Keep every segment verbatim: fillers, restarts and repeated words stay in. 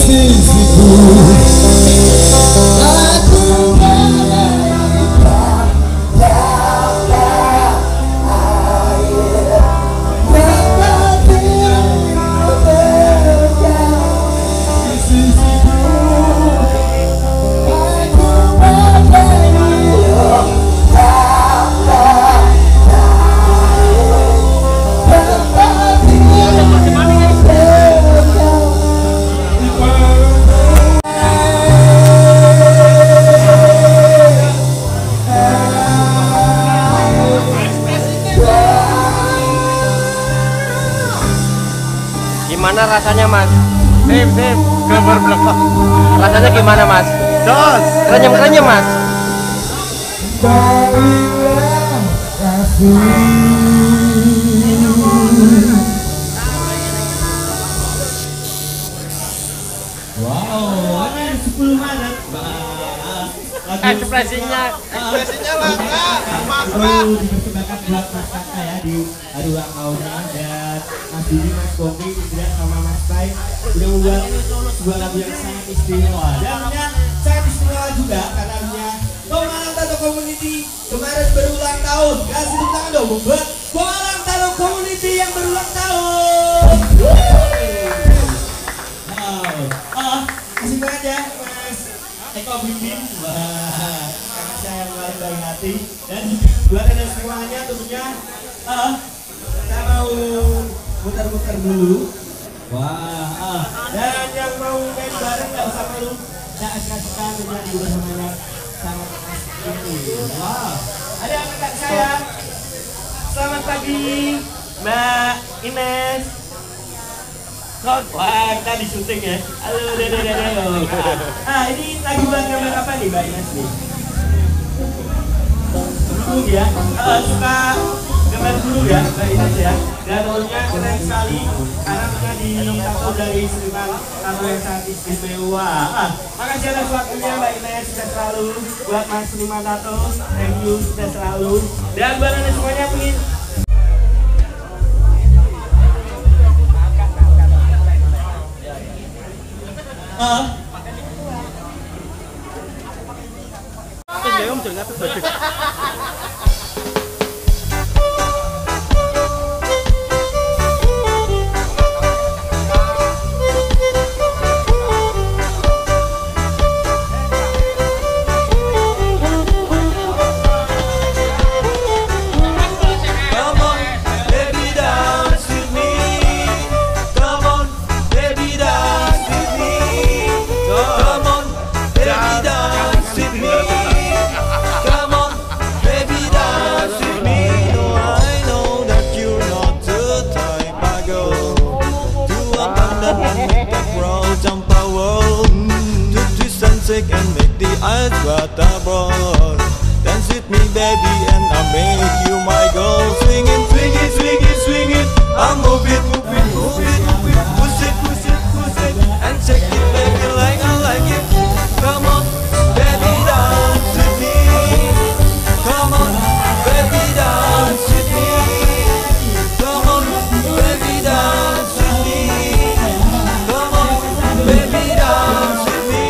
sisiku. Aku bagaikan dalam air tanpa terpegang di sisiku. Aku bagaikan Gimana rasanya mas? Sip, sip, gambar belakang. Rasanya gimana mas? Jos, kerenyem-kerenyem mas. Berilah kasih. Wow, ini sepuluh Maret. Ekspresinya, ekspresinya langka, Itu dipersembahkan buat Mas Kakak ya di hari ulang tahunnya, dan Mas Didi, Mas Bobi, Indra sama Mas Tay udah membuat sebuah lagu yang sangat istimewa. Dan yang sangat istimewa juga karena punya Pemalang Tato Community kemarin berulang tahun. Kasih tepuk tangan dong buat Pemalang Tato Community yang berulang tahun. Wow, ah, kasih banget ya Mas Eko Bimbing. Wah, kakak saya yang paling baik hati. Dan buat anda semuanya tentunya ah, kita mau muter-muter dulu. Wah, ah, dan yang mau main bareng nggak usah malu. Kita asik-asikan menjadi bersamanya sama Mas ini. Wah, ada kakak saya. Selamat pagi, Mbak Ines. Wah, kita di syuting ya. Halo, dede, dede. Ah, ini lagi buat gambar apa nih, Mbak Ines nih? Bulu ya. Uh, suka gambar bulu ya, Mbak Ines ya. Dan bulunya keren sekali karena punya ditato dari seniman tato yang sangat istimewa. Ah, makasih atas waktunya Mbak Ines, sukses selalu buat Mas seniman tato. Thank you, sukses selalu. Dan buat anda semuanya pengen Uh. And make the eyes water brown. Dance with me baby and I'll make you my girl. Swing it, swing it, swing it, swing it. I'll move it, move it, move it, move it. Push it, push it, push it. And shake it baby like I like it. Come on, baby dance with me. Come on, baby dance with me. Come on, baby dance with me. Come on, baby dance with me.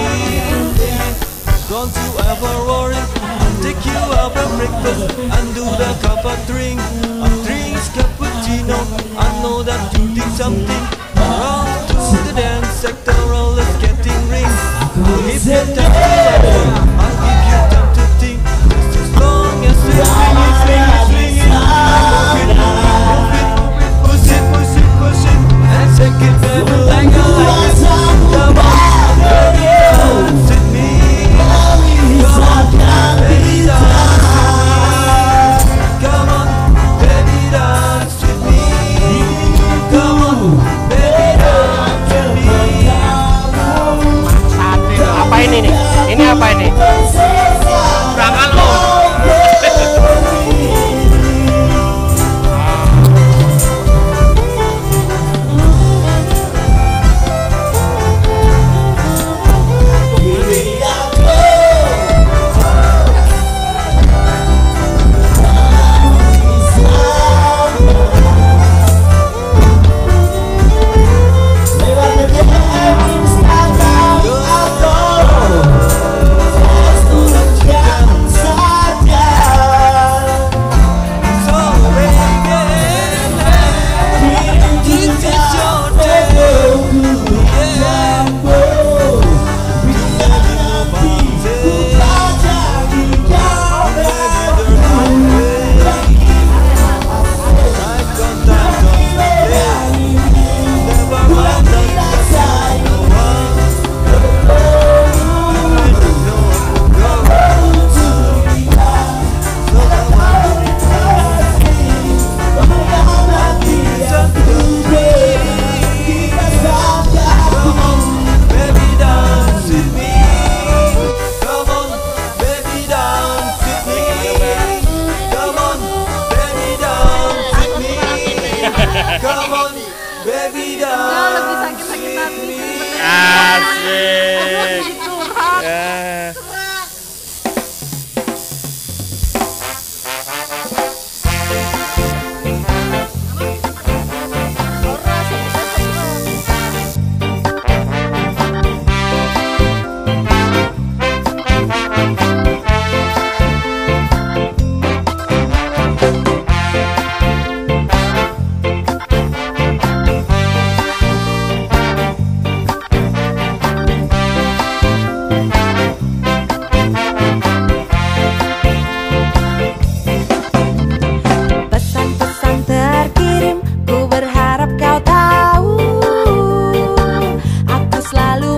Don't you ever worry, I'll take you out for breakfast and do the cup of drink. A drink's cappuccino, I know that you did something. Around to the dance sector, all is getting ring. If you tell me, I'll give you time to think. Just as long as you swing it, swing it, swing it. Move it, move it, move it, push it, push it, push it. And shake it baby like I like it. Come on, baby, dance with me. apa ini nih? selalu